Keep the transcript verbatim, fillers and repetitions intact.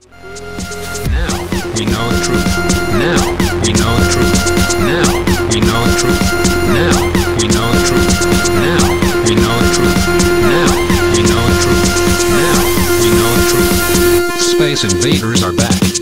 Now we know the truth. Now we know the truth. Now we know the truth. Now we know the truth. Now we know the truth. Now we know the truth. Now we know the truth. Space invaders are back.